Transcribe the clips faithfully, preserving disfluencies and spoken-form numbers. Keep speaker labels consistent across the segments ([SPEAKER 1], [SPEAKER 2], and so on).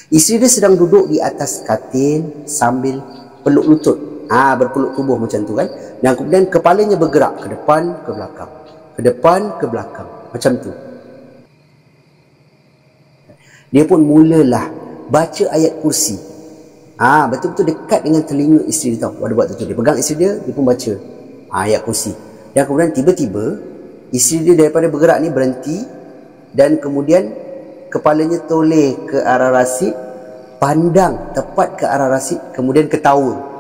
[SPEAKER 1] Isteri dia sedang duduk di atas katil sambil peluk lutut. Ah, ha, berpeluk tubuh macam tu kan. Dan kemudian kepalanya bergerak ke depan, ke belakang. Ke depan, ke belakang. Macam tu. Dia pun mulalah baca ayat kursi. Ah, ha, betul-betul dekat dengan telinga isteri dia tahu. Dia buat tu, dia pegang isteri dia, dia pun baca ha, ayat kursi. Dan kemudian tiba-tiba isteri dia daripada bergerak ni berhenti dan kemudian kepalanya toleh ke arah Rasid, pandang tepat ke arah Rasid, kemudian ketawa.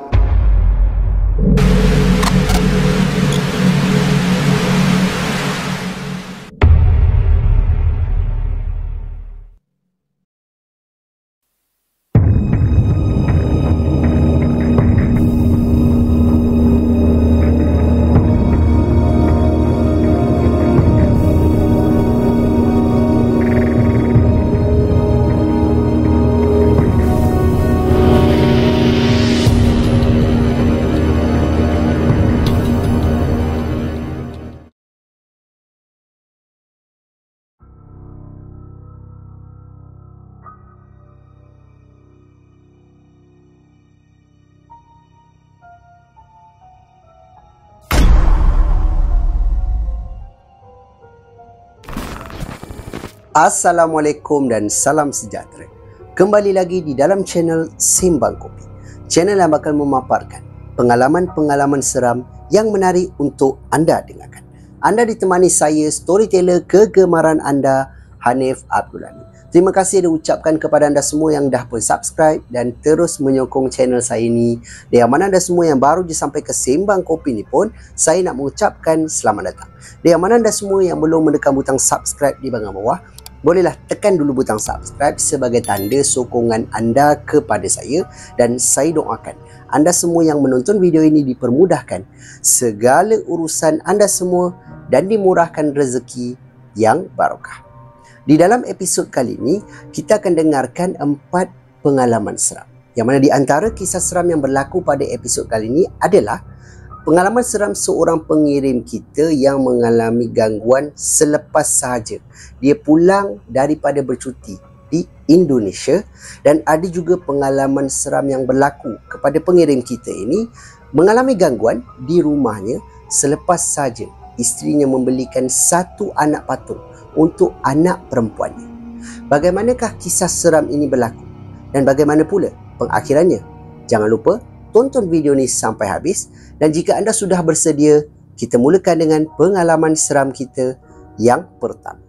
[SPEAKER 1] Assalamualaikum dan salam sejahtera. Kembali lagi di dalam channel Sembang Kopi. Channel yang bakal memaparkan pengalaman-pengalaman seram yang menarik untuk anda dengarkan. Anda ditemani saya, storyteller kegemaran anda, Hanif Abdul Ghani. Terima kasih diucapkan kepada anda semua yang dah pun subscribe dan terus menyokong channel saya ini. Dan yang mana anda semua yang baru je sampai ke Sembang Kopi ni pun, saya nak mengucapkan selamat datang. Dan yang mana anda semua yang belum menekan butang subscribe di bahagian bawah, bolehlah tekan dulu butang subscribe sebagai tanda sokongan anda kepada saya, dan saya doakan anda semua yang menonton video ini dipermudahkan segala urusan anda semua dan dimurahkan rezeki yang barokah. Di dalam episod kali ini kita akan dengarkan empat pengalaman seram. Yang mana di antara kisah seram yang berlaku pada episod kali ini adalah pengalaman seram seorang pengirim kita yang mengalami gangguan selepas sahaja dia pulang daripada bercuti di Indonesia, dan ada juga pengalaman seram yang berlaku kepada pengirim kita ini mengalami gangguan di rumahnya selepas sahaja isterinya membelikan satu anak patung untuk anak perempuannya. Bagaimanakah kisah seram ini berlaku dan bagaimana pula pengakhirannya? Jangan lupa tonton video ni sampai habis, dan jika anda sudah bersedia, kita mulakan dengan pengalaman seram kita yang pertama.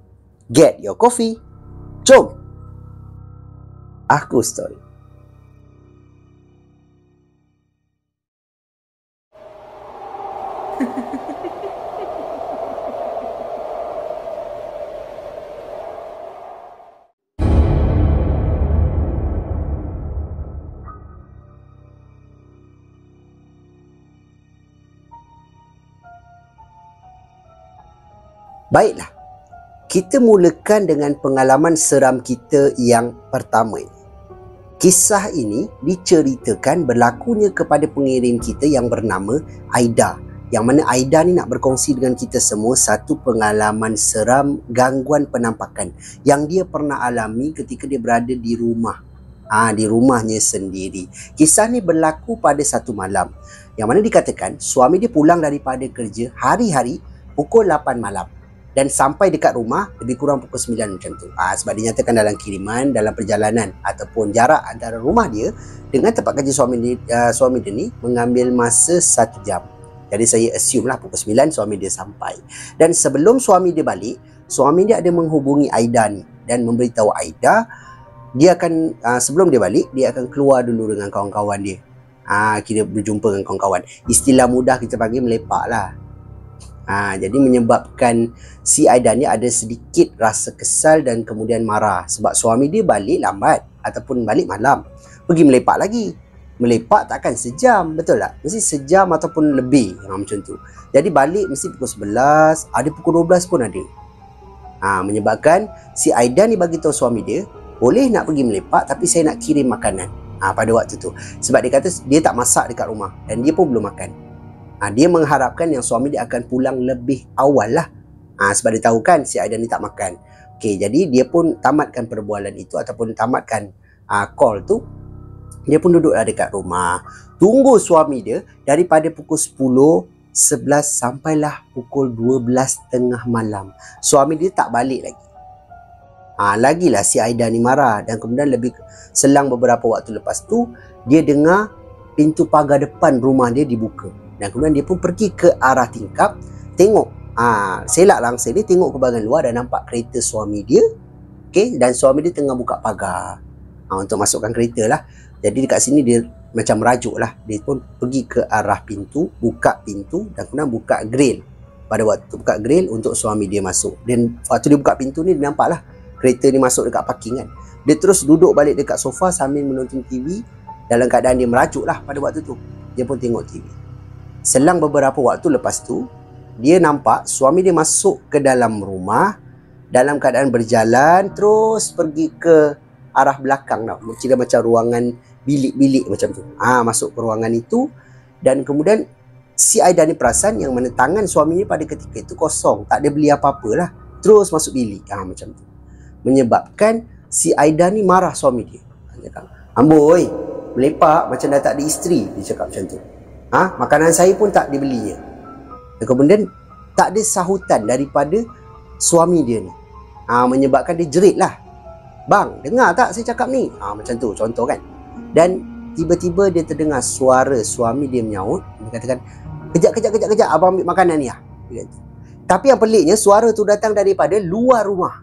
[SPEAKER 1] Get your coffee. Jom. Aku Story. Baiklah, kita mulakan dengan pengalaman seram kita yang pertama ini. Kisah ini diceritakan berlakunya kepada pengirim kita yang bernama Aida. Yang mana Aida ni nak berkongsi dengan kita semua satu pengalaman seram gangguan penampakan yang dia pernah alami ketika dia berada di rumah. Ah, di rumahnya sendiri. Kisah ni berlaku pada satu malam, yang mana dikatakan suami dia pulang daripada kerja hari-hari pukul lapan malam dan sampai dekat rumah lebih kurang pukul sembilan macam tu. Ah, sebab dinyatakan dalam kiriman, dalam perjalanan ataupun jarak antara rumah dia dengan tempat kerja suami dia, uh, suami dia ni mengambil masa satu jam. Jadi saya assume lah pukul sembilan suami dia sampai. Dan sebelum suami dia balik, suami dia ada menghubungi Aida ni dan memberitahu Aida dia akan, uh, sebelum dia balik, dia akan keluar dulu dengan kawan-kawan dia. Ah, kira berjumpa dengan kawan-kawan. Istilah mudah kita panggil melepak lah. Ha, jadi menyebabkan si Aida ni ada sedikit rasa kesal dan kemudian marah sebab suami dia balik lambat ataupun balik malam. Pergi melepak lagi. Melepak takkan sejam, betul tak? Mesti sejam ataupun lebih, ha, macam tu. Jadi balik mesti pukul sebelas, ada pukul dua belas pun ada. Ha, menyebabkan si Aida ni bagi tahu suami dia, boleh nak pergi melepak tapi saya nak kirim makanan. Ha, pada waktu tu. Sebab dia kata dia tak masak dekat rumah dan dia pun belum makan. Ha, dia mengharapkan yang suami dia akan pulang lebih awal lah. Ha, sebab dia tahu kan si Aida ni tak makan. Okey, jadi dia pun tamatkan perbualan itu ataupun tamatkan ah, call tu, dia pun duduklah dekat rumah. Tunggu suami dia daripada pukul sepuluh, sebelas sampailah pukul dua belas tengah malam. Suami dia tak balik lagi. Ah, lagilah si Aida ni marah. Dan kemudian lebih selang beberapa waktu lepas tu, dia dengar pintu pagar depan rumah dia dibuka. Dan kemudian dia pun pergi ke arah tingkap, tengok. Ah, selak langsung dia tengok ke bahagian luar dan nampak kereta suami dia. Okay, dan suami dia tengah buka pagar ah, untuk masukkan kereta lah. Jadi dekat sini dia macam merajuk lah. Dia pun pergi ke arah pintu, buka pintu dan kemudian buka grill. Pada waktu buka grill untuk suami dia masuk. Dan waktu dia buka pintu ni, dia nampak lah kereta ni masuk dekat parking kan. Dia terus duduk balik dekat sofa sambil menonton T V. Dalam keadaan dia merajuk lah pada waktu tu. Dia pun tengok T V. Selang beberapa waktu lepas tu, dia nampak suami dia masuk ke dalam rumah dalam keadaan berjalan terus pergi ke arah belakang tau. Kira macam ruangan bilik-bilik macam tu. Ah, masuk ke ruangan itu dan kemudian si Aida ni perasan yang mana tangan suaminya pada ketika itu kosong, tak ada beli apa-apa lah. Terus masuk bilik. Ah, macam tu. Menyebabkan si Aida ni marah suami dia. Dia cakap, "Amboi, melepak macam dah tak ada isteri." Dia cakap macam tu. Ah, makanan saya pun tak dibelinya. Dan kemudian tak ada sahutan daripada suami dia ni. Ah, menyebabkan dia jerit lah. "Bang, dengar tak saya cakap ni?" Ah, macam tu contoh kan. Dan tiba-tiba dia terdengar suara suami dia menyaut. Dia katakan, "Kejap, kejap, kejap, kejap. Abang ambil makanan ni lah." Tapi yang peliknya suara tu datang daripada luar rumah.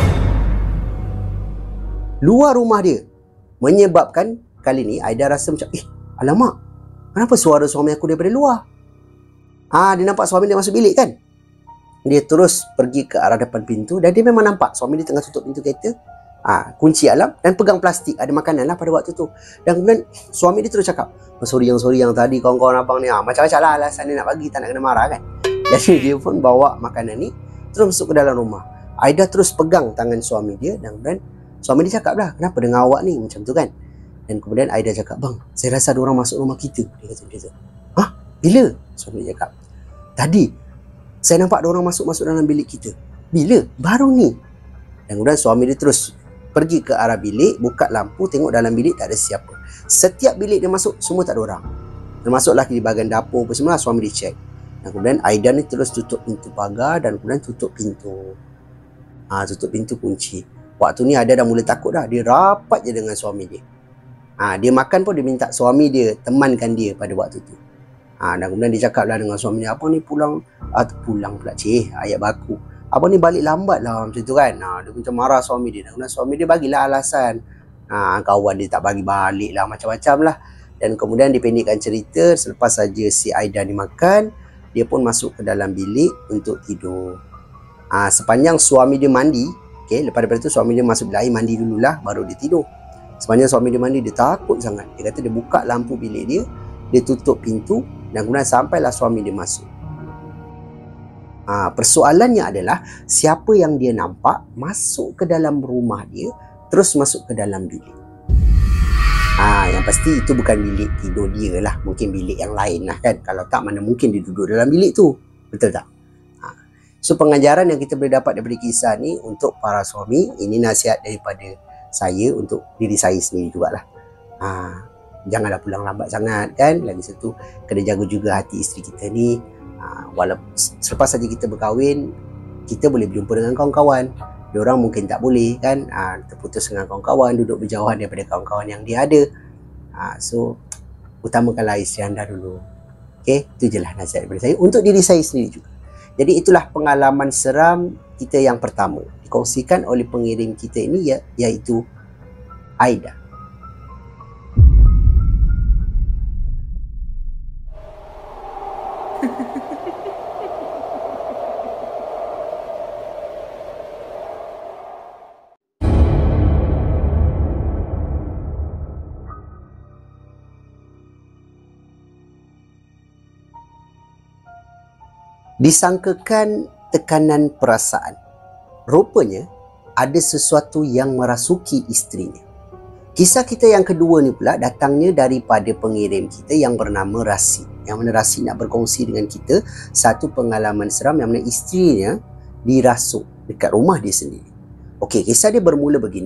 [SPEAKER 1] Luar rumah dia. Menyebabkan kali ni Aida rasa macam, eh, alamak, kenapa suara suami aku daripada luar? Ah, dia nampak suami dia masuk bilik kan. Dia terus pergi ke arah depan pintu dan dia memang nampak suami dia tengah tutup pintu kereta. Ah, kunci alam dan pegang plastik, ada makanan lah pada waktu tu. Dan kemudian suami dia terus cakap, oh, sorry yang sorry yang tadi kawan-kawan abang ni, ah, macam-macam lah alasan dia nak bagi, tak nak kena marah kan. Jadi dia pun bawa makanan ni terus masuk ke dalam rumah. Aida terus pegang tangan suami dia dan kemudian suami dia cakap lah, kenapa dengan awak ni macam tu kan. Dan kemudian Aida cakap, bang, saya rasa ada orang masuk rumah kita. Dia kata macam tu. Hah? Bila? Suami dia cakap, tadi saya nampak ada orang masuk-masuk dalam bilik kita. Bila? Baru ni. Dan kemudian suami dia terus pergi ke arah bilik, buka lampu, tengok dalam bilik tak ada siapa. Setiap bilik dia masuk, semua tak ada orang. Termasuklah di bahagian dapur apa semua, suami dia cek. Dan kemudian Aida ni terus tutup pintu pagar dan kemudian tutup pintu. Ha, tutup pintu kunci. Waktu ni Aida dah mula takut dah. Dia rapat je dengan suami dia. Ha, dia makan pun dia minta suami dia temankan dia pada waktu tu. Ha, dan kemudian dia cakap lah dengan suami dia, abang ni pulang, ah, pulang pula cik, ayat baku. Abang ni balik lambat lah macam tu kan. Ha, dia macam marah suami dia. Dan kemudian suami dia bagilah alasan. Ha, kawan dia tak bagi balik lah, macam-macam lah. Dan kemudian dipendekkan cerita, selepas saja si Aida ni makan, dia pun masuk ke dalam bilik untuk tidur. Ha, sepanjang suami dia mandi, okay, lepas daripada tu suami dia masuk bilik air, mandi dululah, baru dia tidur. Sepanjang suami dia mandi, dia takut sangat. Dia kata dia buka lampu bilik dia, dia tutup pintu, dan kemudian sampailah suami dia masuk. Ha, persoalannya adalah, siapa yang dia nampak masuk ke dalam rumah dia, terus masuk ke dalam bilik. Ha, yang pasti itu bukan bilik tidur dia lah. Mungkin bilik yang lain lah kan. Kalau tak, mana mungkin dia duduk dalam bilik tu. Betul tak? Ha. So, pengajaran yang kita boleh dapat daripada kisah ni untuk para suami, ini nasihat daripada saya untuk diri saya sendiri jugalah. Ha, janganlah pulang lambat sangat kan. Lagi satu, kena jaga juga hati isteri kita ni. Ha, walaupun selepas saja kita berkahwin, kita boleh berjumpa dengan kawan-kawan. Diorang mungkin tak boleh kan. Ha, terputus dengan kawan-kawan, duduk berjauhan daripada kawan-kawan yang dia ada. Ha, so, utamakanlah isteri anda dulu. Okay, itu je lah nasihat daripada saya untuk diri saya sendiri juga. Jadi itulah pengalaman seram kita yang pertama, dikongsikan oleh pengirim kita ini, ya, iaitu Aida. Disangkakan tekanan perasaan. Rupanya ada sesuatu yang merasuki isterinya. Kisah kita yang kedua ni pula datangnya daripada pengirim kita yang bernama Rasid. Yang mana Rasid nak berkongsi dengan kita satu pengalaman seram yang mana isterinya dirasuk dekat rumah dia sendiri. Okey, kisah dia bermula begini.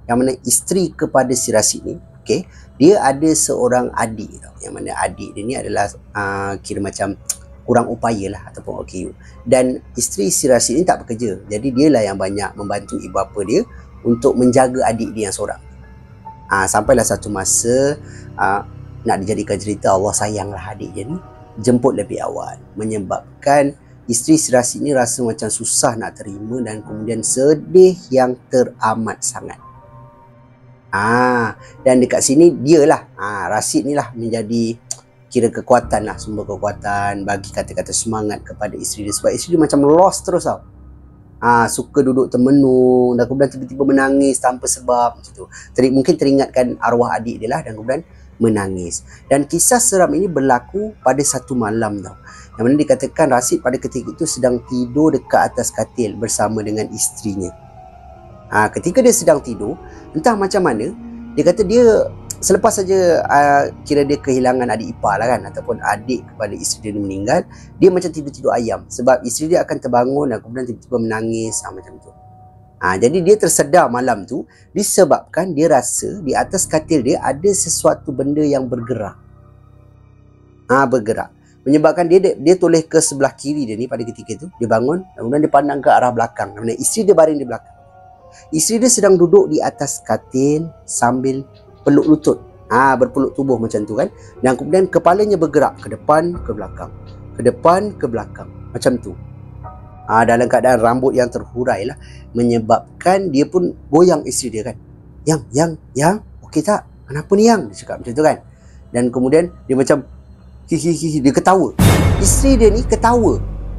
[SPEAKER 1] yang mana isteri kepada si Rasid ni, okey, dia ada seorang adik tau, yang mana adik dia ni adalah uh, kira macam kurang upaya lah ataupun O K U. Dan isteri si Rasid ni tak bekerja, jadi dia lah yang banyak membantu ibu bapa dia untuk menjaga adik dia yang seorang. uh, Sampailah satu masa uh, nak dijadikan cerita, Allah sayanglah adik dia ni, jemput lebih awal, menyebabkan isteri si Rasid ni rasa macam susah nak terima dan kemudian sedih yang teramat sangat. Ah, dan dekat sini dialah, ah, Rasid ni lah menjadi kira kekuatan lah, sumber kekuatan, bagi kata-kata semangat kepada isteri dia, sebab isteri dia macam lost terus tau. Ah, suka duduk termenung dan kemudian tiba-tiba menangis tanpa sebab macam tu. Teri, mungkin teringatkan arwah adik dia lah dan kemudian menangis. Dan kisah seram ini berlaku pada satu malam tau, yang mana dikatakan Rasid pada ketika itu sedang tidur dekat atas katil bersama dengan isterinya. Ha, ketika dia sedang tidur, entah macam mana, dia kata dia selepas saja uh, kira dia kehilangan adik ipar lah kan, ataupun adik kepada isteri dia meninggal, dia macam tidur-tidur ayam, sebab isteri dia akan terbangun dan kemudian tiba-tiba menangis, ha, macam tu. Ha, jadi dia tersedar malam tu disebabkan dia rasa di atas katil dia ada sesuatu benda yang bergerak. Ah, ha, bergerak. Menyebabkan dia, dia dia toleh ke sebelah kiri dia ni pada ketika itu. Dia bangun, kemudian dia pandang ke arah belakang. Kerana isteri dia baring di belakang. Isteri dia sedang duduk di atas katil sambil peluk lutut. Ah, ha, berpeluk tubuh macam tu kan. Dan kemudian kepalanya bergerak ke depan, ke belakang. Ke depan, ke belakang. Macam tu. Ah, dalam keadaan rambut yang terhurai lah. Menyebabkan dia pun goyang isteri dia kan. Yang, yang, yang, okey tak? Kenapa ni yang? Dia cakap macam tu kan. Dan kemudian dia macam hihihi, dia ketawa. Isteri dia ni ketawa.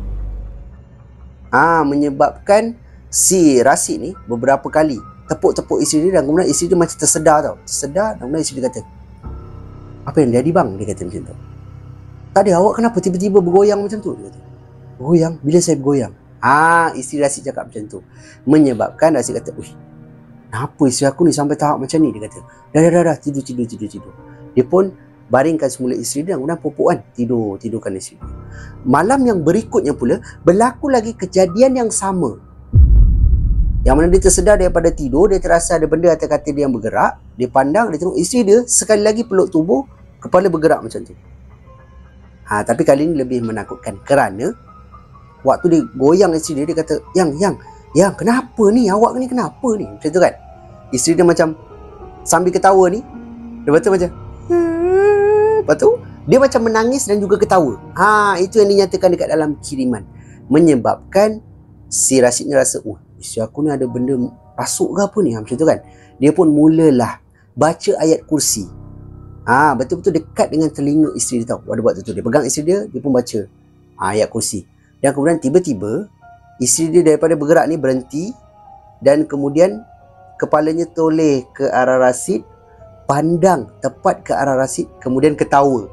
[SPEAKER 1] Ah, menyebabkan si Rasid ni beberapa kali tepuk-tepuk isteri dia dan kemudian isteri dia macam tersedar tau. Tersedar dan kemudian isteri dia kata, "Apa yang jadi bang?" Dia kata macam tu. "Tak ada, awak kenapa tiba-tiba bergoyang macam tu?" Dia kata. "Bergoyang? Bila saya bergoyang?" Ah, isteri Rasid cakap macam tu. Menyebabkan Rasid kata, "Uish, kenapa isteri aku ni sampai tahap macam ni?" Dia kata, Dah, dah, dah, dah, tidur, tidur, tidur, tidur. Dia pun baringkan semula isteri dia dan kemudian popok kan, tidur, tidurkan isteri dia. Malam yang berikutnya pula berlaku lagi kejadian yang sama, yang mana dia tersedar daripada tidur, dia terasa ada benda atas katil dia yang bergerak. Dia pandang, dia tengok isteri dia sekali lagi peluk tubuh, kepala bergerak macam tu. Ha, tapi kali ni lebih menakutkan kerana waktu dia goyang isteri dia, dia kata, Yang, yang, yang, kenapa ni? Awak ni kenapa ni? Macam tu kan. Isteri dia macam sambil ketawa ni, lepas tu macam lepas tu dia macam menangis dan juga ketawa. Ha, itu yang dinyatakan dekat dalam kiriman. Menyebabkan si Rasid ni rasa, oh, isteri aku ni ada benda rasuk ke apa ni? Ha, macam tu kan. Dia pun mulalah baca ayat kursi. Ha, betul-betul dekat dengan telinga isteri dia tahu. Pada waktu tu dia pegang isteri dia, dia pun baca ha, ayat kursi. Dan kemudian tiba-tiba isteri dia daripada bergerak ni berhenti dan kemudian kepalanya toleh ke arah Rasid, pandang tepat ke arah Rasid, kemudian ketawa.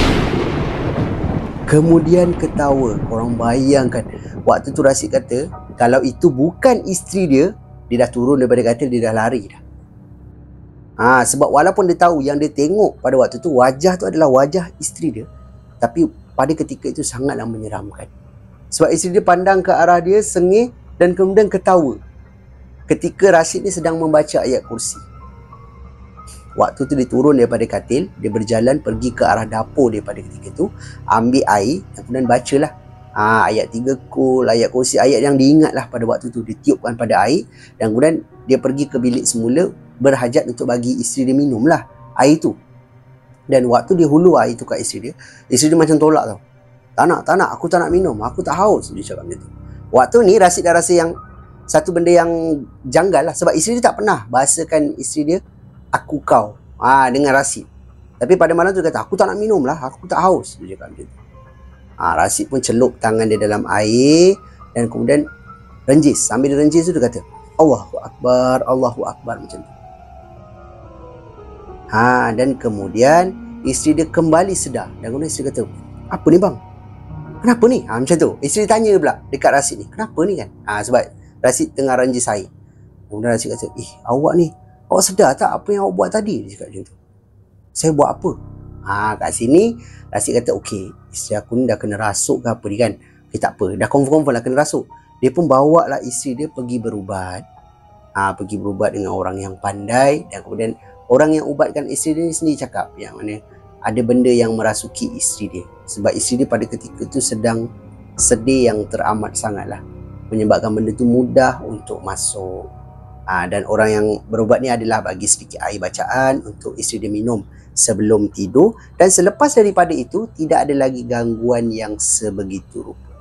[SPEAKER 1] Kemudian ketawa. Korang bayangkan. Waktu tu Rasid kata, kalau itu bukan isteri dia, dia dah turun daripada katil, dia dah lari dah. Ha, sebab walaupun dia tahu yang dia tengok pada waktu tu, wajah tu adalah wajah isteri dia, tapi pada ketika itu sangatlah menyeramkan. Sebab isteri dia pandang ke arah dia, sengih dan kemudian ketawa ketika Rasid ni sedang membaca ayat kursi. Waktu tu dia turun daripada katil, dia berjalan pergi ke arah dapur dia pada ketika itu, ambil air dan kemudian bacalah ha, ayat tiga kul, ayat kursi, ayat yang diingatlah pada waktu tu. Dia tiupkan pada air dan kemudian dia pergi ke bilik semula, berhajat untuk bagi isteri dia minum lah air tu. Dan waktu dia hulur air tu kat isteri dia, isteri dia macam tolak tau. Tak nak, tak nak, aku tak nak minum, aku tak haus, dia cakap macam tu. Waktu ni Rasid dah rasa yang satu benda yang janggal lah, sebab isteri dia tak pernah bahasakan isteri dia aku kau ha, dengan Rasid. Tapi pada malam tu dia kata, aku tak nak minum lah, aku tak haus, dia cakap macam tu. Ha, Rasid pun celup tangan dia dalam air dan kemudian renjis. Sambil dia renjis tu dia kata, Allahu Akbar, Allahu Akbar, macam tu. Ha, dan kemudian isteri dia kembali sedar dan kemudian isteri kata, apa ni bang? Kenapa ni? Ha, macam tu. Isteri tanya pula dekat Rasid ni, kenapa ni kan? Ha, sebab Rasid tengah renjis air. Kemudian Rasid kata, eh awak ni, awak sedar tak apa yang awak buat tadi? Dia cakap macam tu. Saya buat apa? Ha, kat sini Rasid kata, okey, isteri aku ni dah kena rasuk ke apa ni kan? Okay, tak apa, dah confirm-confirm lah kena rasuk. Dia pun bawa lah isteri dia pergi berubat. ha, pergi berubat dengan orang yang pandai, dan kemudian orang yang ubatkan isteri dia sendiri cakap yang mana ada benda yang merasuki isteri dia, sebab isteri dia pada ketika itu sedang sedih yang teramat sangat lah, menyebabkan benda tu mudah untuk masuk. ha, dan orang yang berubat ni adalah bagi sedikit air bacaan untuk isteri dia minum sebelum tidur, dan selepas daripada itu tidak ada lagi gangguan yang sebegitu rupa.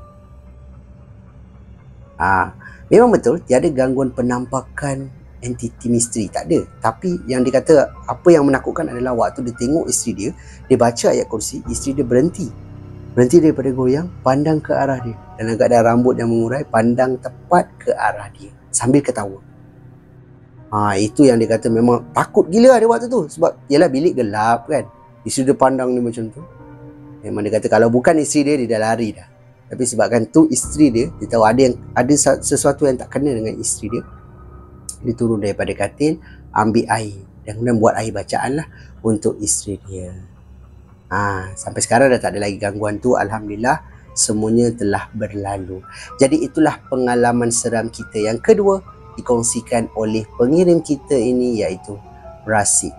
[SPEAKER 1] Ha, memang betul tiada gangguan penampakan entiti misteri, tak ada. Tapi yang dikata apa yang menakutkan adalah waktu dia tengok isteri dia, dia baca ayat kursi, isteri dia berhenti. Berhenti daripada goyang, pandang ke arah dia. Dalam keadaan rambut yang mengurai, pandang tepat ke arah dia sambil ketawa. Ha, itu yang dia kata memang takut gila dia waktu tu. Sebab ialah bilik gelap kan, isteri dia pandang dia macam tu. Memang dia kata kalau bukan isteri dia, dia dah lari dah. Tapi sebabkan tu isteri dia, dia tahu ada yang ada sesuatu yang tak kena dengan isteri dia. Dia turun daripada katil, ambil air, dan kemudian buat air bacaan lah untuk isteri dia. Ha, sampai sekarang dah tak ada lagi gangguan tu. Alhamdulillah, semuanya telah berlalu. Jadi itulah pengalaman seram kita yang kedua, dikongsikan oleh pengirim kita ini, iaitu Rasid.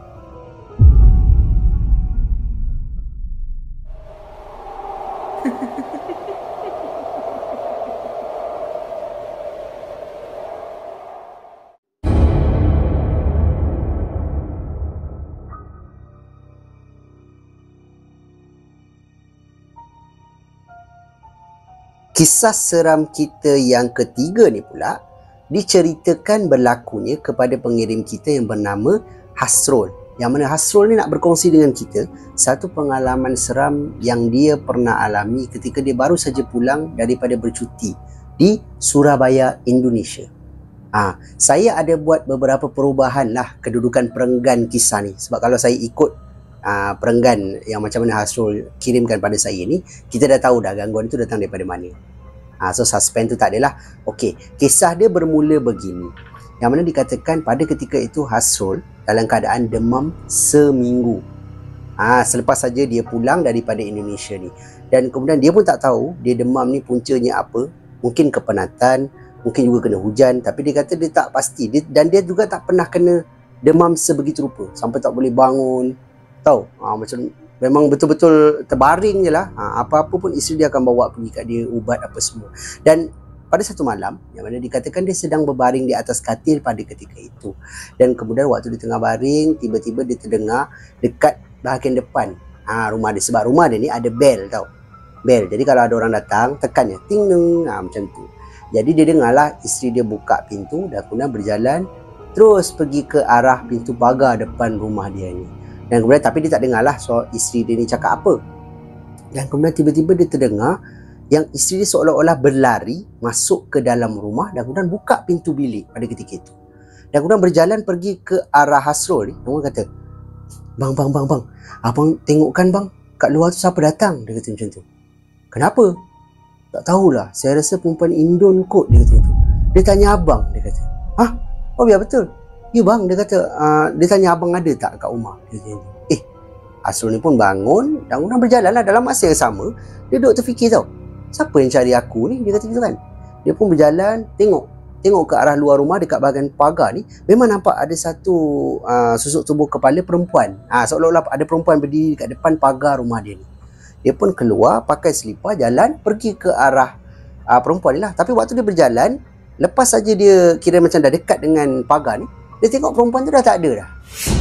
[SPEAKER 1] Kisah seram kita yang ketiga ni pula diceritakan berlakunya kepada pengirim kita yang bernama Hasrul. Yang mana Hasrul ni nak berkongsi dengan kita satu pengalaman seram yang dia pernah alami ketika dia baru saja pulang daripada bercuti di Surabaya, Indonesia. Ha, saya ada buat beberapa perubahan lah kedudukan perenggan kisah ni. Sebab kalau saya ikut uh, perenggan yang macam mana Hasrul kirimkan pada saya ni, kita dah tahu dah gangguan itu datang daripada mana. Ha, so suspense tu tak adalah. Okey, kisah dia bermula begini. Yang mana dikatakan pada ketika itu Hasrul dalam keadaan demam seminggu. Ha, selepas saja dia pulang daripada Indonesia ni. Dan kemudian dia pun tak tahu dia demam ni puncanya apa. Mungkin kepenatan, mungkin juga kena hujan. Tapi dia kata dia tak pasti. Dia, dan dia juga tak pernah kena demam sebegitu rupa. Sampai tak boleh bangun. Tahu? Ha, macam memang betul-betul terbaring je lah. Ha, apa-apa pun isteri dia akan bawa pergi kat dia, ubat apa semua. Dan pada satu malam, yang mana dikatakan dia sedang berbaring di atas katil pada ketika itu. Dan kemudian waktu dia tengah baring, tiba-tiba dia terdengar dekat bahagian depan ha, rumah dia. Sebab rumah dia ni ada bel tau. Bel. Jadi kalau ada orang datang, tekannya. Ting neng. Ha, macam tu. Jadi dia dengarlah isteri dia buka pintu dan kemudian berjalan terus pergi ke arah pintu pagar depan rumah dia ni. Dan kemudian tapi dia tak dengarlah so isteri dia ni cakap apa. Dan kemudian tiba-tiba dia terdengar yang isteri dia seolah-olah berlari masuk ke dalam rumah dan kemudian buka pintu bilik pada ketika itu. Dan kemudian berjalan pergi ke arah Hasrul ni. Dia kata, "Bang, bang, bang, bang. Abang tengokkan bang, kat luar tu siapa datang?" Dia kata macam tu. "Kenapa?" "Tak tahulah. Saya rasa perempuan Indon kot," dia kata tu. Dia tanya abang, dia kata. "Hah? Oh biar betul." "Ya bang," dia kata, uh, dia tanya abang ada tak kat rumah. Dia kata, eh, Hasrul ni pun bangun dan kemudian berjalan lah. Dalam masa yang sama, dia duduk terfikir tau, siapa yang cari aku ni? Dia kata gitu kan. Dia pun berjalan, tengok. Tengok ke arah luar rumah dekat bahagian pagar ni. Memang nampak ada satu uh, susuk tubuh kepala perempuan. Ha, seolah-olah ada perempuan berdiri dekat depan pagar rumah dia ni. Dia pun keluar, pakai selipar, jalan, pergi ke arah uh, perempuan ni lah. Tapi waktu dia berjalan, lepas saja dia kira macam dah dekat dengan pagar ni, dia tengok perempuan tu dah tak ada dah.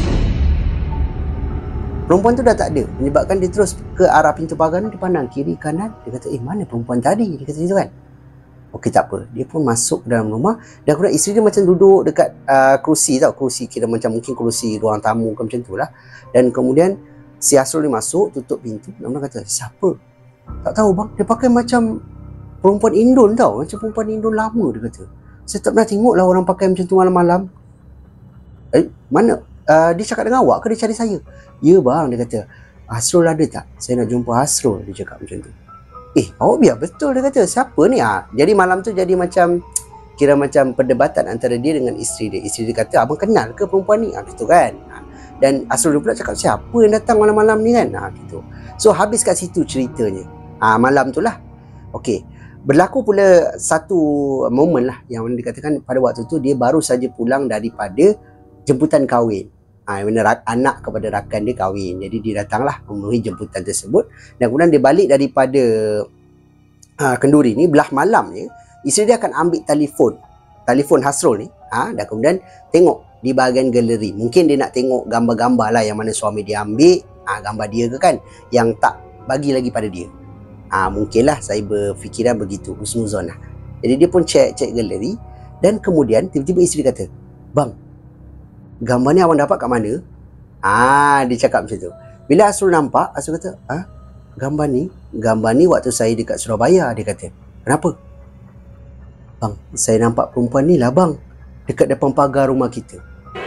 [SPEAKER 1] Perempuan tu dah tak ada. Menyebabkan dia terus ke arah pintu pagar ni, dia pandang kiri kanan. Dia kata, eh mana perempuan tadi? Dia kata gitu kan. Okey tak apa. Dia pun masuk ke dalam rumah. Dan kemudian isteri dia macam duduk dekat uh, kerusi tau. Kerusi kira macam mungkin kerusi ruang tamu ke macam tu lah. Dan kemudian si Hasrul ni masuk, tutup pintu. Dan dia kata, siapa? Tak tahu bang. Dia pakai macam perempuan Indon tau. Macam perempuan Indon lama dia kata. Saya tak pernah tengok lah orang pakai macam tu malam-malam. Eh, mana? Uh, dia cakap dengan awak ke dia cari saya? Ya bang, dia kata. Hasrul ada tak? Saya nak jumpa Hasrul, dia cakap macam tu. Eh, awak biar betul, dia kata. Siapa ni? Ha? Jadi malam tu jadi macam, kira macam perdebatan antara dia dengan isteri dia. Isteri dia kata, abang kenal ke perempuan ni? Ha, gitu kan. Ha. Dan Hasrul pula cakap, siapa yang datang malam-malam ni kan? Ha, gitu. So habis kat situ ceritanya. Ha, malam tu lah. Okey. Berlaku pula satu momen lah yang dikatakan pada waktu tu dia baru saja pulang daripada jemputan kahwin. Ha, mana anak kepada rakan dia kahwin. Jadi dia datanglah memenuhi jemputan tersebut. Dan kemudian dia balik daripada ha, kenduri ni, belah malamnya, isteri dia akan ambil telefon. Telefon Hasrul ni. Ha, dan kemudian tengok di bahagian galeri. Mungkin dia nak tengok gambar-gambar lah yang mana suami dia ambil. Ha, gambar dia ke kan, yang tak bagi lagi pada dia. Ha, mungkinlah saya berfikiran begitu, husnuzon lah. Jadi dia pun cek-cek galeri. Dan kemudian tiba-tiba isteri kata, "Bang, gambar ni abang dapat kat mana?" Ah, dia cakap macam tu. Bila Hasrul nampak, Hasrul kata, "Ah, gambar ni, gambar ni waktu saya dekat Surabaya," dia kata. "Kenapa?" "Bang, saya nampak perempuan ni lah bang, dekat depan pagar rumah kita."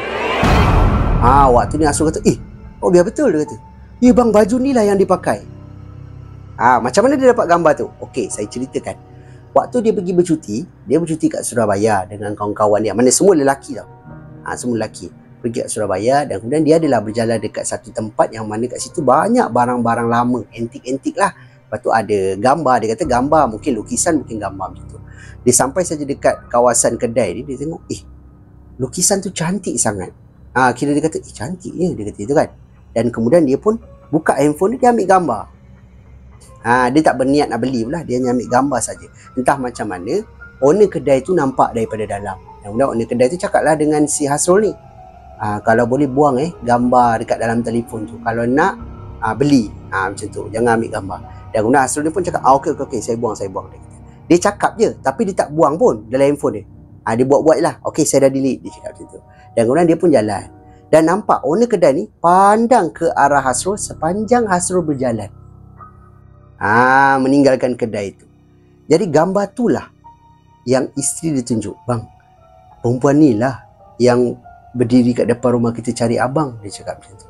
[SPEAKER 1] Ah, waktu ni Hasrul kata, "Eh, oh biar betul," dia kata. "Ya bang, baju ni lah yang dipakai." Ah, macam mana dia dapat gambar tu? Okey, saya ceritakan. Waktu dia pergi bercuti, dia bercuti kat Surabaya dengan kawan-kawan dia. Mana semua lelaki tau. Ha, semua lelaki. Pergi kat Surabaya dan kemudian dia adalah berjalan dekat satu tempat yang mana kat situ banyak barang-barang lama. Antik-antik lah. Lepas tu ada gambar. Dia kata gambar. Mungkin lukisan, mungkin gambar macam tu. Dia sampai saja dekat kawasan kedai ni, dia tengok, eh, lukisan tu cantik sangat. Ha, kira dia kata, eh, cantiknya. Dia kata itu kan. Dan kemudian dia pun buka handphone dia, dia ambil gambar. Ha, dia tak berniat nak beli pula, dia hanya ambil gambar saja. Entah macam mana owner kedai tu nampak daripada dalam. Kemudian owner kedai tu cakaplah dengan si Hasrul ni, ha, kalau boleh buang eh gambar dekat dalam telefon tu. Kalau nak ha, beli, ha, macam tu, jangan ambil gambar. Dan kemudian Hasrul ni pun cakap, ah, okey okey okey, saya buang saya buang. Dia, dia cakap je, tapi dia tak buang pun dalam handphone dia. Ha, dia buat-buat lah, okey saya dah delete, dia cakap macam tu. Dan kemudian dia pun jalan. Dan nampak owner kedai ni pandang ke arah Hasrul sepanjang Hasrul berjalan. Ah, meninggalkan kedai itu. Jadi gambar itulah yang isteri ditunjuk. "Bang, perempuan ni lah yang berdiri kat depan rumah kita cari abang," dia cakap macam tu.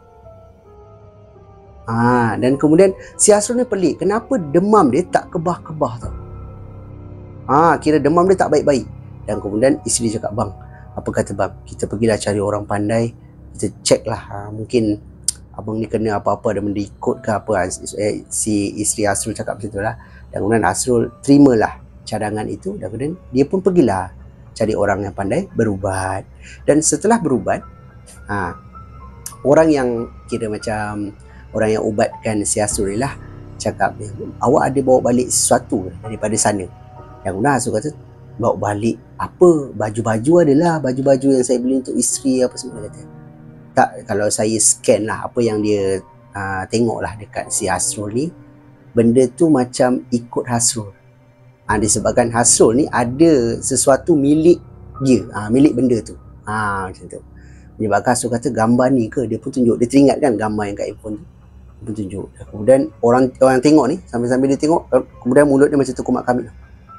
[SPEAKER 1] Ah, dan kemudian si Hasrul ni pelik. Kenapa demam dia tak kebah-kebah tau? Ah, kira demam dia tak baik-baik. Dan kemudian isteri cakap, "Bang, apa kata bang, kita pergilah cari orang pandai. Kita cek lah, ha, mungkin abang ni kena apa-apa, ada benda ikut ke apa." Si isteri Hasrul cakap macam tu lah. Dan kemudian Hasrul terimalah cadangan itu. Dan kemudian dia pun pergilah cari orang yang pandai berubat. Dan setelah berubat, ha, orang yang kira macam orang yang ubatkan si Hasrul ni lah cakap, "Awak ada bawa balik sesuatu daripada sana?" Dan kemudian Hasrul kata, "Bawa balik apa? Baju-baju adalah, baju-baju yang saya beli untuk isteri apa semua." Kata, "Tak, kalau saya scan lah apa yang dia uh, tengok lah dekat si Hasrul ni, benda tu macam ikut Hasrul. Ha, disebabkan Hasrul ni ada sesuatu milik dia, ha, milik benda tu. Ha, macam tu. Menyebabkan Hasrul kata gambar ni ke, dia pun tunjuk. Dia teringat kan gambar yang kat handphone tu. Dia pun tunjuk. Kemudian orang orang tengok ni, sambil-sambil dia tengok, kemudian mulut dia macam tu kumat kamit.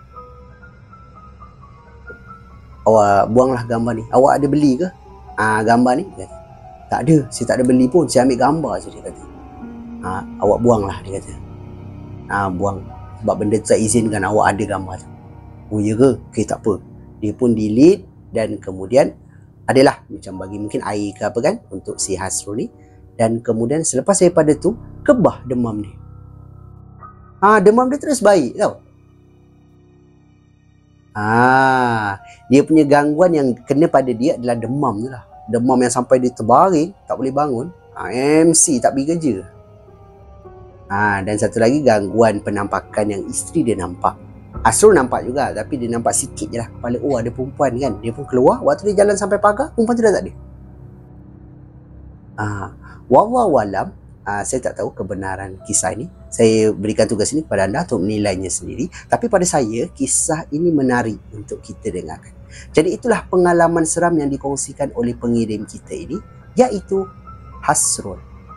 [SPEAKER 1] "Awak buanglah gambar ni. Awak ada beli ke ha, gambar ni?" Dia kata, "Tak ada, saya tak ada beli pun, saya ambil gambar je," dia kata. Ha, "Awak buanglah," dia kata. Ha, buang. Sebab benda tu tak izinkan awak ada gambar tu. "Oh ya ke? Okey, tak apa." Dia pun delete dan kemudian adalah macam bagi mungkin air ke apa kan untuk si Hasrul ni. Dan kemudian selepas daripada tu, kebah demam dia. Ha, demam dia terus baik tau. Ah, dia punya gangguan yang kena pada dia adalah demam tu lah. Demam yang sampai dia terbaring, tak boleh bangun. Ha, M C tak pergi kerja. Ha, dan satu lagi gangguan penampakan yang isteri dia nampak. Hasrul nampak juga, tapi dia nampak sikit je lah kepala. Oh, ada perempuan kan. Dia pun keluar, waktu dia jalan sampai pagar, perempuan tu dah tak ada. Ha, wallahualam, ha, saya tak tahu kebenaran kisah ini. Saya berikan tugas ini kepada anda untuk menilainya sendiri. Tapi pada saya, kisah ini menarik untuk kita dengarkan. Jadi itulah pengalaman seram yang dikongsikan oleh pengirim kita ini, iaitu Hasrul.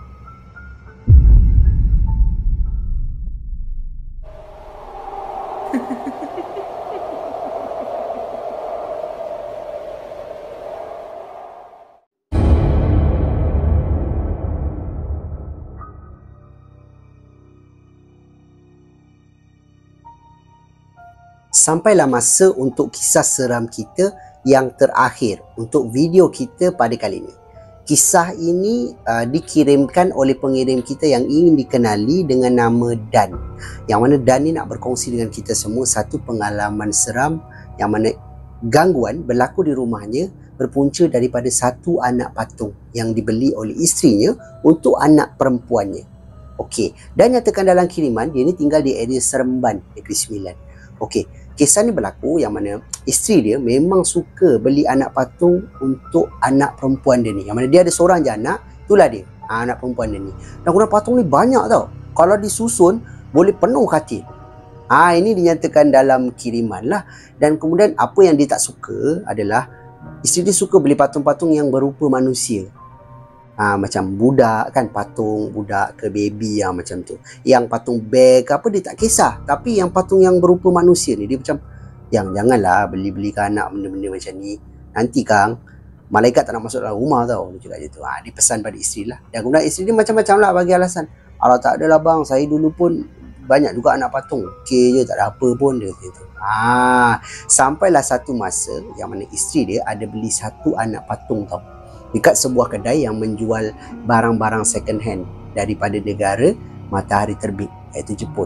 [SPEAKER 1] Sampailah masa untuk kisah seram kita yang terakhir untuk video kita pada kali ini. Kisah ini uh, dikirimkan oleh pengirim kita yang ingin dikenali dengan nama Dan. Yang mana Dan ni nak berkongsi dengan kita semua satu pengalaman seram yang mana gangguan berlaku di rumahnya berpunca daripada satu anak patung yang dibeli oleh isterinya untuk anak perempuannya. Okey, dan nyatakan dalam kiriman dia ni tinggal di area Seremban, Negeri Sembilan. Okey, kisah ni berlaku yang mana isteri dia memang suka beli anak patung untuk anak perempuan dia ni. Yang mana dia ada seorang je anak, itulah dia, anak perempuan dia ni. Dan kemudian patung ni banyak tau. Kalau disusun boleh penuh katil. Ah, ini dinyatakan dalam kiriman lah. Dan kemudian apa yang dia tak suka adalah isteri dia suka beli patung-patung yang berupa manusia. Ha, macam budak kan, patung budak ke baby yang macam tu. Yang patung bear ke apa dia tak kisah. Tapi yang patung yang berupa manusia ni dia macam, yang janganlah beli-belikan anak benda-benda macam ni. Nanti Kang, malaikat tak nak masuk dalam rumah tau. Dia cakap macam tu. Ha, dia pesan pada isteri lah. Dan kemudian isteri dia macam-macam lah bagi alasan. Alah tak adalah bang, saya dulu pun banyak juga anak patung. Okey je, tak ada apa pun dia kata tu. Ha, sampailah satu masa yang mana isteri dia ada beli satu anak patung tau, dekat sebuah kedai yang menjual barang-barang second hand daripada negara matahari terbit, iaitu Jepun.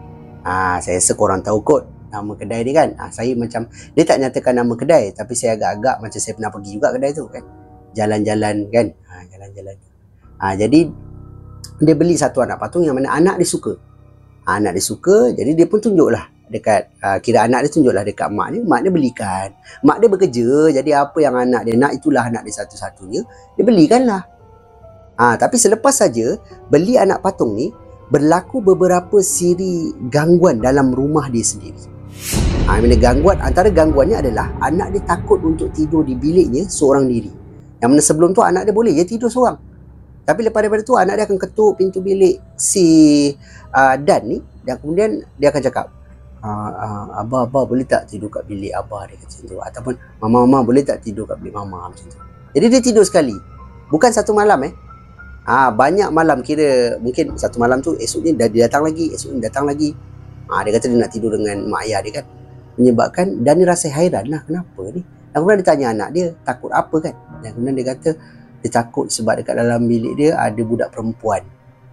[SPEAKER 1] Ha, saya rasa korang tahu kot nama kedai dia kan. Ha, saya macam, dia tak nyatakan nama kedai, tapi saya agak-agak macam saya pernah pergi juga kedai tu kan. Jalan-jalan kan. Ha, jalan-jalan. Ha, jadi dia beli satu anak patung yang mana anak dia suka. Ha, anak dia suka, jadi dia pun tunjuklah dekat, uh, kira anak dia tunjuklah dekat mak dia. Mak dia belikan. Mak dia bekerja, jadi apa yang anak dia nak, itulah anak dia satu-satunya, dia belikan lah. Ha, tapi selepas saja beli anak patung ni, berlaku beberapa siri gangguan dalam rumah dia sendiri. Ha, mana gangguan, antara gangguannya adalah anak dia takut untuk tidur di biliknya seorang diri. Yang mana sebelum tu anak dia boleh je tidur seorang. Tapi lepas daripada tu anak dia akan ketuk pintu bilik si uh, Dan ni, dan kemudian dia akan cakap, uh, uh, Abah, Abah boleh tak tidur kat bilik Abah, dia kata macam tu. Ataupun Mama, Mama boleh tak tidur kat bilik Mama, macam tu. Jadi dia tidur sekali. Bukan satu malam eh. Ha, banyak malam, kira mungkin satu malam tu, esoknya dia datang lagi, esoknya datang lagi. Ha, dia kata dia nak tidur dengan mak ayah dia kan. Menyebabkan Dan ni rasa hairan lah, kenapa ni. Dan kemudian dia tanya anak dia, takut apa kan. Dan kemudian dia kata, dia takut sebab dekat dalam bilik dia ada budak perempuan.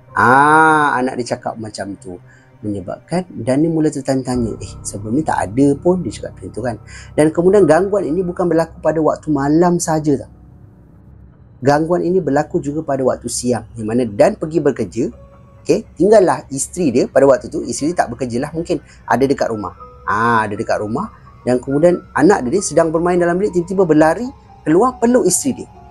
[SPEAKER 1] Ah, anak dia cakap macam tu. Menyebabkan Dan ni mula tertanya-tanya, eh sebelum ni tak ada pun, dia cakap macam tu kan. Dan kemudian gangguan ini bukan berlaku pada waktu malam saja tau. Gangguan ini berlaku juga pada waktu siang, di mana Dan pergi bekerja. Okay, tinggallah isteri dia pada waktu tu. Isteri dia tak bekerja lah, mungkin ada dekat rumah. Ah, ada dekat rumah. Dan kemudian anak dia sedang bermain dalam bilik, tiba-tiba berlari keluar peluk isteri dia.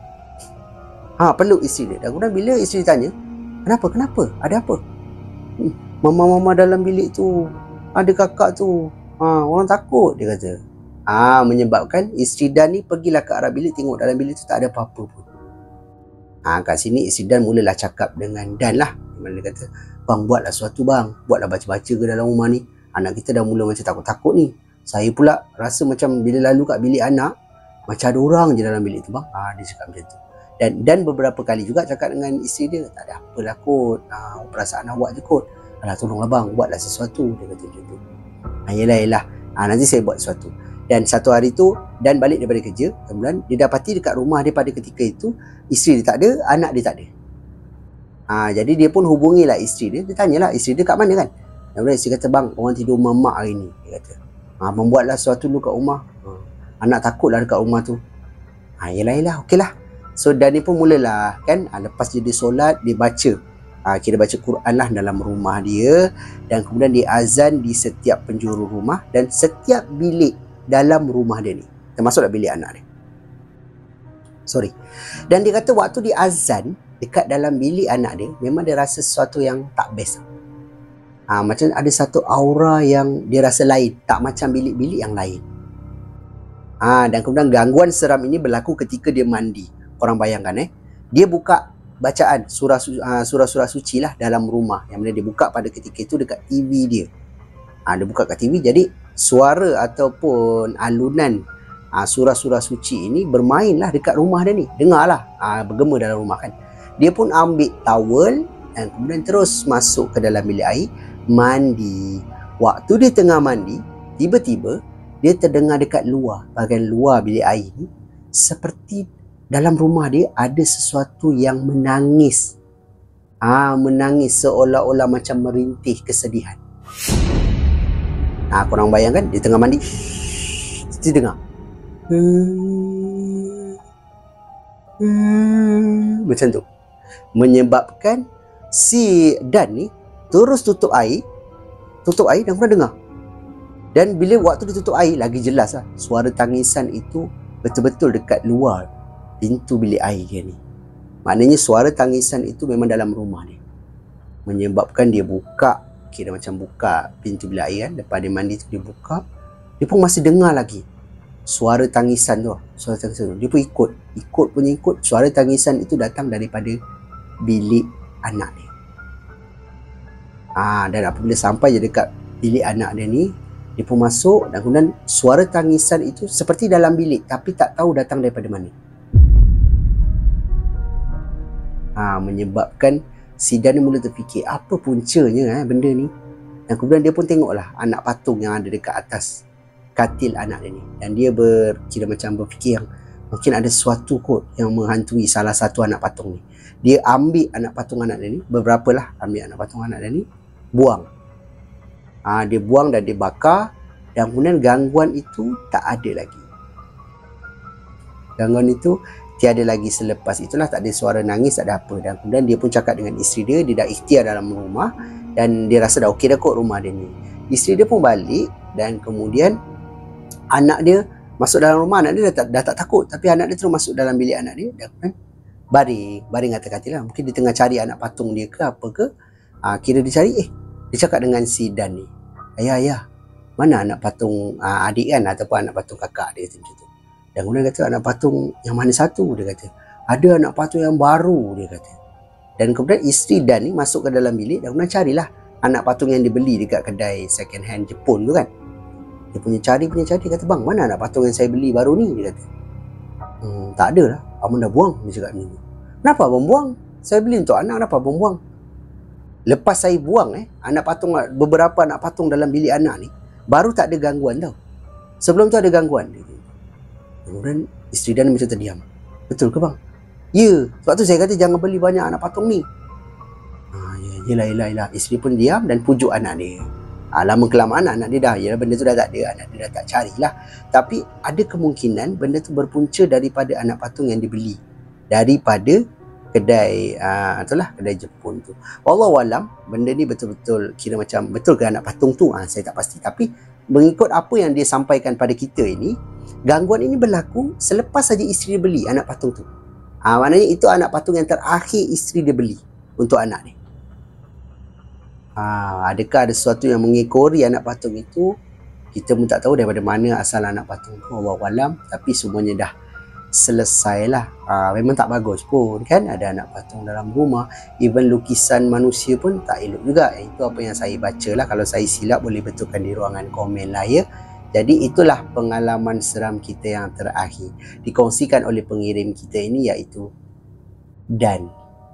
[SPEAKER 1] Ha, peluk isteri dia. Dan kemudian bila isteri tanya, kenapa, kenapa? Ada apa? Hmm, Mama-mama dalam bilik tu, ada kakak tu. Ha, orang takut, dia kata. Ha, menyebabkan isteri Dan ni pergilah ke arah bilik, tengok dalam bilik tu tak ada apa-apa pun. Ha, kat sini isteri Dan mulalah cakap dengan Dan lah. Dia kata, bang, buatlah sesuatu bang. Buatlah baca-baca ke dalam rumah ni. Anak kita dah mula macam takut-takut ni. Saya pula rasa macam bila lalu kat bilik anak, macam ada orang je dalam bilik tu bang. Ha, dia cakap macam tu. Dan Dan beberapa kali juga cakap dengan isteri dia, tak ada apalah kot, ha, perasaan awak je kot. Alah, tolonglah bang, buatlah sesuatu, dia kata macam tu. Ha, yelah, yelah, ha, nanti saya buat sesuatu. Dan satu hari tu Dan balik daripada kerja, kemudian dia dapati dekat rumah dia pada ketika itu, isteri dia tak ada, anak dia tak ada. Ha, jadi dia pun hubungilah isteri dia, dia tanyalah isteri dia kat mana kan. Dan kemudian isteri kata, bang, orang tidur mamak hari ni, dia kata. Ha, membuatlah sesuatu dulu kat rumah. Ha, anak takutlah dekat rumah tu. Ha, yelah, yelah, okey lah. So Dan ni pun mulalah kan, ha, lepas dia, dia solat, dia baca, ha, kira baca Quran lah dalam rumah dia. Dan kemudian dia azan di setiap penjuru rumah dan setiap bilik dalam rumah dia ni, termasuklah bilik anak dia. Sorry. Dan dia kata waktu dia azan dekat dalam bilik anak dia, memang dia rasa sesuatu yang tak best. Ha, macam ada satu aura yang dia rasa lain, tak macam bilik-bilik yang lain. Ha, dan kemudian gangguan seram ini berlaku ketika dia mandi. Korang bayangkan eh, dia buka bacaan surah uh, surah-surah suci lah dalam rumah, yang mana dia buka pada ketika itu dekat T V dia. Ha, dia buka kat T V, jadi suara ataupun alunan uh, surah-surah suci ini bermainlah dekat rumah dia ni. Dengarlah, uh, bergema dalam rumah kan. Dia pun ambil towel dan kemudian terus masuk ke dalam bilik air, mandi. Waktu dia tengah mandi, tiba-tiba dia terdengar dekat luar, bahagian luar bilik air ni, seperti dalam rumah dia ada sesuatu yang menangis. Ah, menangis seolah-olah macam merintih kesedihan. Ah, korang bayangkan di tengah mandi, dia dengar. Hmm, hmm, macam tu. Menyebabkan si Dan ni terus tutup air, tutup air dan kemudian dengar. Dan bila waktu dia tutup air, lagi jelas lah suara tangisan itu betul-betul dekat luar pintu bilik air dia ni. Maknanya suara tangisan itu memang dalam rumah dia. Menyebabkan dia buka, kira macam buka pintu bilik air kan, lepas dia mandi tu dia buka, dia pun masih dengar lagi suara tangisan tu. Suara tangisan tu, dia pun ikut, ikut punya ikut. Suara tangisan itu datang daripada bilik anak dia. Ah, dan apabila sampai je dekat bilik anak dia ni, dia pun masuk dan kemudian suara tangisan itu seperti dalam bilik tapi tak tahu datang daripada mana. Ha, menyebabkan si Dan mula terfikir apa puncanya eh, benda ni. Dan kemudian dia pun tengoklah anak patung yang ada dekat atas katil anak dia ni. Dan dia berkira macam berfikir yang mungkin ada sesuatu kot yang menghantui salah satu anak patung ni. Dia ambil anak patung anak dia ni, beberapa lah ambil anak patung anak dia ni, buang. Ha, dia buang dan dia bakar dan kemudian gangguan itu tak ada lagi. Gangguan itu tiada lagi selepas itulah, tak ada suara nangis, tak ada apa. Dan kemudian dia pun cakap dengan isteri dia, dia dah ikhtiar dalam rumah dan dia rasa dah okey dah kot rumah dia ni. Isteri dia pun balik dan kemudian anak dia masuk dalam rumah. Anak dia dah tak, dah tak takut, tapi anak dia terus masuk dalam bilik anak dia dan kemudian baring, baring atas katil lah. Mungkin dia tengah cari anak patung dia ke apa ke. Ha, kira dia cari, eh dia cakap dengan si Dan ni, ayah, ayah, mana anak patung ha, adik kan, ataupun anak patung kakak dia macam tu. Dan kemudian kata, anak patung yang mana satu? Dia kata, ada anak patung yang baru, dia kata. Dan kemudian isteri Dan ni masuk ke dalam bilik dan kemudian carilah anak patung yang dibeli dekat kedai second hand Jepun tu kan. Dia punya cari, punya cari, dia kata, bang, mana anak patung yang saya beli baru ni? Dia kata, hmm, tak ada lah, abang dah buang. Dia cakap ni. Kenapa abang buang? Saya beli untuk anak, kenapa abang buang? Lepas saya buang eh, anak patung, beberapa anak patung dalam bilik anak ni, baru tak ada gangguan tau. Sebelum tu ada gangguan. Kemudian isteri Dan macam terdiam. Betul ke bang? Ya, sebab tu saya kata jangan beli banyak anak patung ni. Ha, ya, yelah, yelah, yelah. Isteri pun diam dan pujuk anak dia. Ha, lama kelamaan anak dia dah, yalah, benda tu dah tak ada, anak dia dah tak carilah. Tapi ada kemungkinan benda tu berpunca daripada anak patung yang dibeli daripada kedai, uh, itulah kedai Jepun tu. Wallahualam, benda ni betul-betul kira macam betul ke anak patung tu? Ha, saya tak pasti. Tapi mengikut apa yang dia sampaikan pada kita ini, gangguan ini berlaku selepas saja isteri dia beli anak patung tu. Ha, maknanya itu anak patung yang terakhir isteri dia beli untuk anak ni. Ha, adakah ada sesuatu yang mengekori anak patung itu? Kita pun tak tahu daripada mana asal anak patung tu. Wallahualam. Tapi semuanya dah selesailah. Ha, memang tak bagus pun kan ada anak patung dalam rumah. Even lukisan manusia pun tak elok juga. Itu apa yang saya baca lah. Kalau saya silap boleh betulkan di ruangan komen lah ya. Jadi itulah pengalaman seram kita yang terakhir dikongsikan oleh pengirim kita ini, iaitu Dan.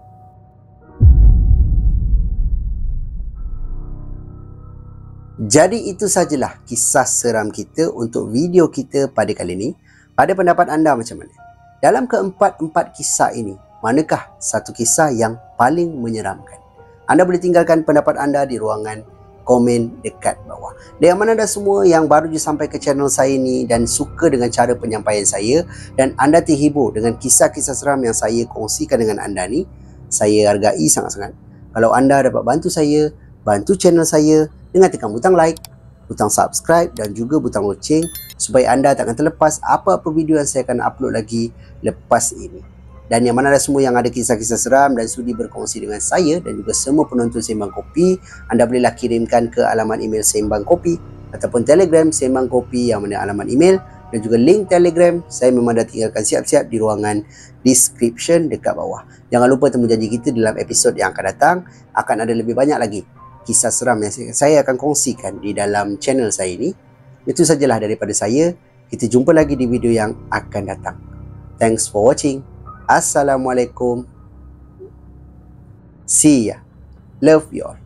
[SPEAKER 1] Jadi itu sajalah kisah seram kita untuk video kita pada kali ini. Pada pendapat anda macam mana? Dalam keempat-empat kisah ini, manakah satu kisah yang paling menyeramkan? Anda boleh tinggalkan pendapat anda di ruangan komen dekat bawah. Dan yang mana anda semua yang baru je sampai ke channel saya ni dan suka dengan cara penyampaian saya dan anda terhibur dengan kisah-kisah seram yang saya kongsikan dengan anda ni, saya hargai sangat-sangat. Kalau anda dapat bantu saya, bantu channel saya dengan tekan butang like, butang subscribe dan juga butang loceng supaya anda tak akan terlepas apa-apa video yang saya akan upload lagi lepas ini. Dan yang mana ada semua yang ada kisah-kisah seram dan sudi berkongsi dengan saya dan juga semua penonton Sembang Kopi, anda bolehlah kirimkan ke alamat email Sembang Kopi ataupun Telegram Sembang Kopi yang mana alamat email dan juga link Telegram saya memang dah tinggalkan siap-siap di ruangan description dekat bawah. Jangan lupa temu janji kita dalam episod yang akan datang. Akan ada lebih banyak lagi kisah seram yang saya akan kongsikan di dalam channel saya ini. Itu sajalah daripada saya. Kita jumpa lagi di video yang akan datang. Thanks for watching. Assalamualaikum. See ya. Love you all.